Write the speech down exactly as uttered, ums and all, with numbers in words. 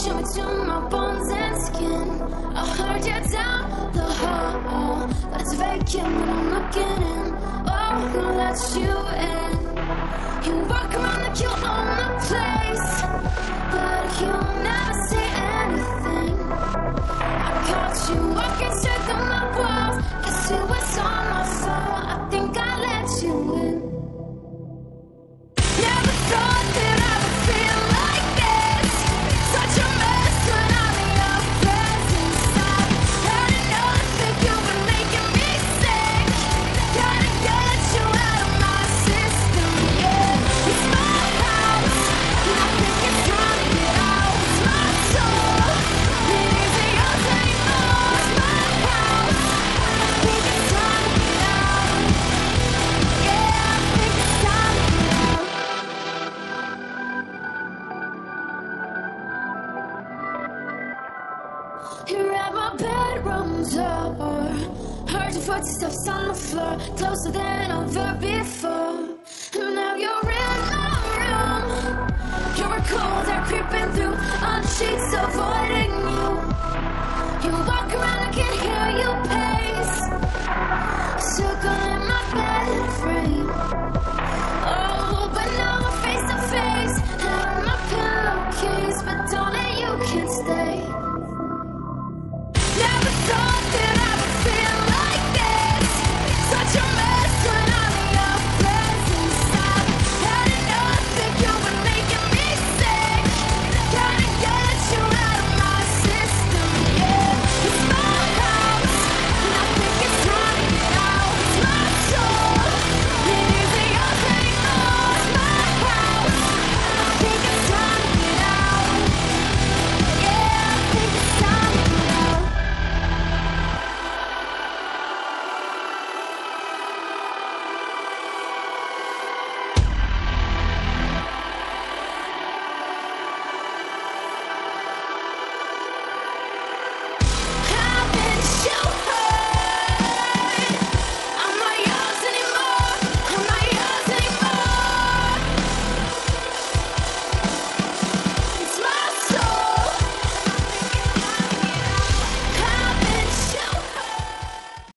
you between my bones and skin. I heard you down the hall, but it's vacant when I'm looking in. Oh, who let you in? You walk around like you own the place, but you never say anything. I caught you walking straight through my walls. Guess it was all my fault. I think I let you in. Never thought that I would feel like this. Such a mess when I'm in your presence. I had enough that you were making me sick. Gotta get you out of my system, yeah. It's my house, and I think it's time to get out. It's my soul, it isn't yours anymore. It's my house, I think it's time to get out. Yeah, I think it's time to get out. Here at my bedroom door, heard your footsteps on the floor, closer than ever before. And now you're in my room. You're cold, they're creeping through on sheets avoiding.